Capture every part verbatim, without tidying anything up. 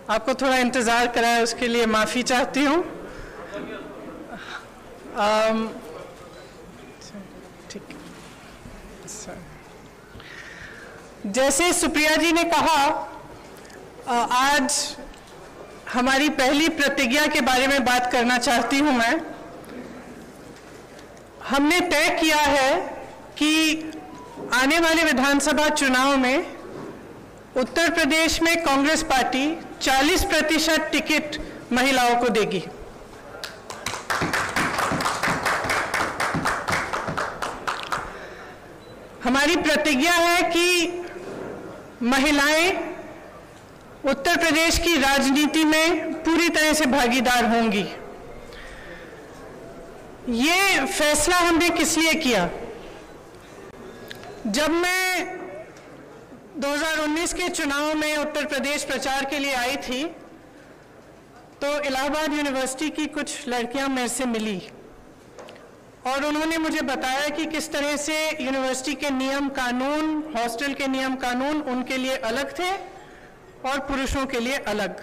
आपको थोड़ा इंतज़ार कराया उसके लिए माफ़ी चाहती हूँ। ठीक है। जैसे सुप्रिया जी ने कहा, आज हमारी पहली प्रतिज्ञा के बारे में बात करना चाहती हूँ मैं। हमने तय किया है कि आने वाले विधानसभा चुनाव में उत्तर प्रदेश में कांग्रेस पार्टी चालीस प्रतिशत टिकट महिलाओं को देगी। हमारी प्रतिज्ञा है कि महिलाएं उत्तर प्रदेश की राजनीति में पूरी तरह से भागीदार होंगी। ये फैसला हमने किस लिए किया? जब मैं दो हज़ार उन्नीस के चुनाव में उत्तर प्रदेश प्रचार के लिए आई थी तो इलाहाबाद यूनिवर्सिटी की कुछ लड़कियां मेरे से मिली और उन्होंने मुझे बताया कि किस तरह से यूनिवर्सिटी के नियम कानून, हॉस्टल के नियम कानून उनके लिए अलग थे और पुरुषों के लिए अलग।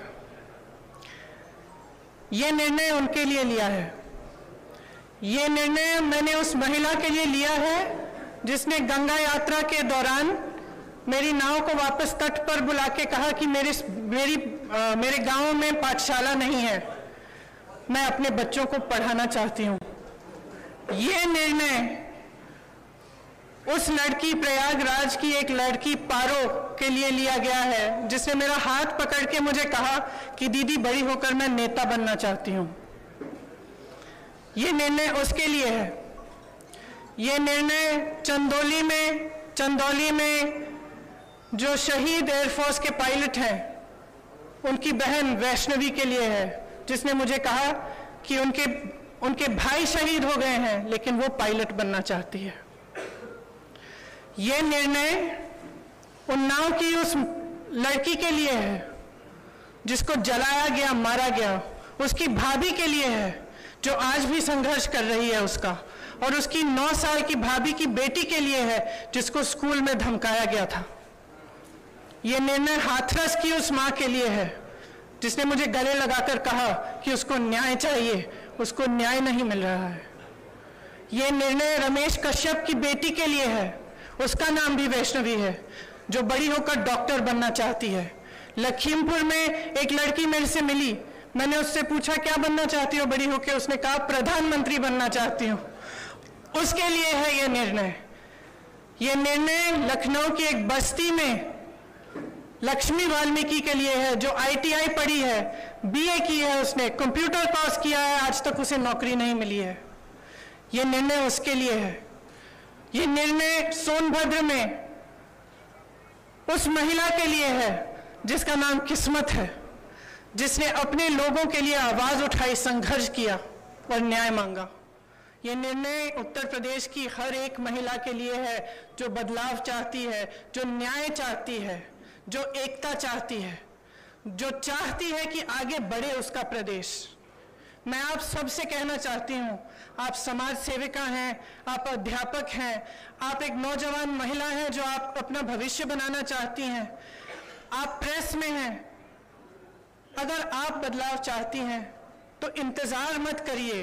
ये निर्णय उनके लिए लिया है। ये निर्णय मैंने उस महिला के लिए लिया है जिसने गंगा यात्रा के दौरान मेरी नाव को वापस तट पर बुला के कहा कि मेरे मेरी आ, मेरे गांव में पाठशाला नहीं है, मैं अपने बच्चों को पढ़ाना चाहती हूँ। ये निर्णय उस लड़की, प्रयागराज की एक लड़की पारो के लिए लिया गया है जिसने मेरा हाथ पकड़ के मुझे कहा कि दीदी बड़ी होकर मैं नेता बनना चाहती हूँ। ये निर्णय उसके लिए है। ये निर्णय चंदौली में चंदौली में जो शहीद एयरफोर्स के पायलट हैं उनकी बहन वैष्णवी के लिए है, जिसने मुझे कहा कि उनके उनके भाई शहीद हो गए हैं लेकिन वो पायलट बनना चाहती है। ये निर्णय उन्नाव की उस लड़की के लिए है जिसको जलाया गया, मारा गया, उसकी भाभी के लिए है जो आज भी संघर्ष कर रही है उसका, और उसकी नौ साल की भाभी की बेटी के लिए है जिसको स्कूल में धमकाया गया था। ये निर्णय हाथरस की उस माँ के लिए है जिसने मुझे गले लगाकर कहा कि उसको न्याय चाहिए, उसको न्याय नहीं मिल रहा है। ये निर्णय रमेश कश्यप की बेटी के लिए है, उसका नाम भी वैष्णवी है, जो बड़ी होकर डॉक्टर बनना चाहती है। लखीमपुर में एक लड़की मेरे से मिली, मैंने उससे पूछा क्या बनना चाहती हो बड़ी होकर, उसने कहा प्रधानमंत्री बनना चाहती हूँ। उसके लिए है ये निर्णय। ये निर्णय लखनऊ की एक बस्ती में लक्ष्मी वाल्मीकि के लिए है जो आई टी आई पढ़ी है, बी ए की है, उसने कंप्यूटर कोर्स किया है, आज तक उसे नौकरी नहीं मिली है। ये निर्णय उसके लिए है। ये निर्णय सोनभद्र में उस महिला के लिए है जिसका नाम किस्मत है, जिसने अपने लोगों के लिए आवाज उठाई, संघर्ष किया और न्याय मांगा। ये निर्णय उत्तर प्रदेश की हर एक महिला के लिए है जो बदलाव चाहती है, जो न्याय चाहती है, जो एकता चाहती है, जो चाहती है कि आगे बढ़े उसका प्रदेश। मैं आप सबसे कहना चाहती हूँ, आप समाज सेविका हैं, आप अध्यापक हैं, आप एक नौजवान महिला हैं जो आप अपना भविष्य बनाना चाहती हैं, आप प्रेस में हैं। अगर आप बदलाव चाहती हैं तो इंतजार मत करिए,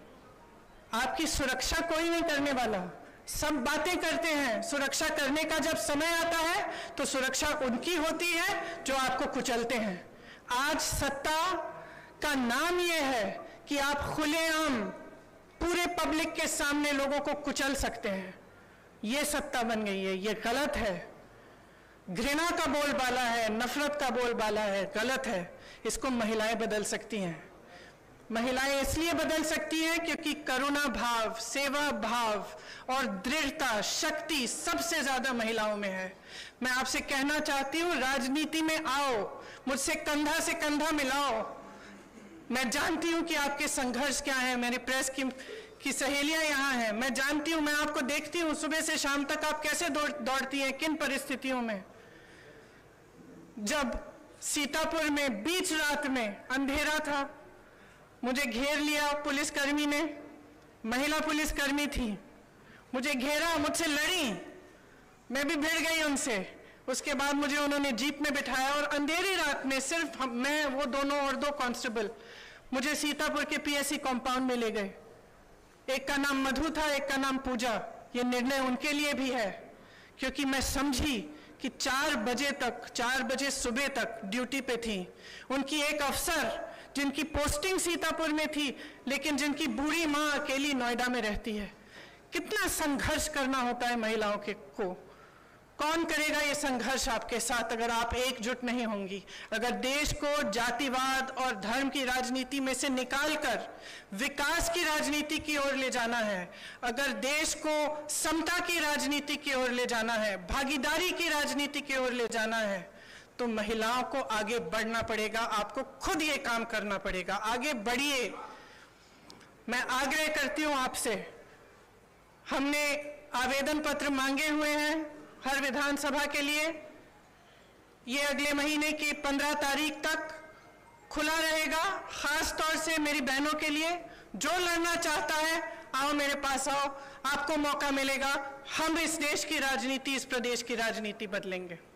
आपकी सुरक्षा कोई नहीं करने वाला। सब बातें करते हैं, सुरक्षा करने का जब समय आता है तो सुरक्षा उनकी होती है जो आपको कुचलते हैं। आज सत्ता का नाम यह है कि आप खुलेआम पूरे पब्लिक के सामने लोगों को कुचल सकते हैं। ये सत्ता बन गई है, ये गलत है। घृणा का बोलबाला है, नफरत का बोलबाला है, गलत है। इसको महिलाएं बदल सकती हैं। महिलाएं इसलिए बदल सकती हैं क्योंकि करुणा भाव, सेवा भाव और दृढ़ता, शक्ति सबसे ज्यादा महिलाओं में है। मैं आपसे कहना चाहती हूँ, राजनीति में आओ, मुझसे कंधा से कंधा मिलाओ। मैं जानती हूँ कि आपके संघर्ष क्या है। मेरी प्रेस की की सहेलियां यहाँ हैं, मैं जानती हूँ, मैं आपको देखती हूँ सुबह से शाम तक आप कैसे दौड़ दौड़ती हैं, किन परिस्थितियों में। जब सीतापुर में बीच रात में अंधेरा था, मुझे घेर लिया पुलिसकर्मी ने, महिला पुलिसकर्मी थी, मुझे घेरा, मुझसे लड़ी, मैं भी भिड़ गई उनसे। उसके बाद मुझे उन्होंने जीप में बिठाया और अंधेरी रात में सिर्फ हम, मैं वो दोनों और दो कांस्टेबल मुझे सीतापुर के पीएससी कंपाउंड में ले गए। एक का नाम मधु था, एक का नाम पूजा। ये निर्णय उनके लिए भी है, क्योंकि मैं समझी कि चार बजे तक चार बजे सुबह तक ड्यूटी पे थी। उनकी एक अफसर जिनकी पोस्टिंग सीतापुर में थी, लेकिन जिनकी बूढ़ी माँ अकेली नोएडा में रहती है। कितना संघर्ष करना होता है महिलाओं के को। कौन करेगा ये संघर्ष आपके साथ अगर आप एकजुट नहीं होंगी? अगर देश को जातिवाद और धर्म की राजनीति में से निकालकर विकास की राजनीति की ओर ले जाना है, अगर देश को समता की राजनीति की ओर ले जाना है, भागीदारी की राजनीति की ओर ले जाना है, तो महिलाओं को आगे बढ़ना पड़ेगा। आपको खुद ये काम करना पड़ेगा। आगे बढ़िए। मैं आग्रह करती हूं आपसे, हमने आवेदन पत्र मांगे हुए हैं हर विधानसभा के लिए। ये अगले महीने की पंद्रह तारीख तक खुला रहेगा, खास तौर से मेरी बहनों के लिए। जो लड़ना चाहता है आओ मेरे पास आओ, आपको मौका मिलेगा। हम इस देश की राजनीति, इस प्रदेश की राजनीति बदलेंगे।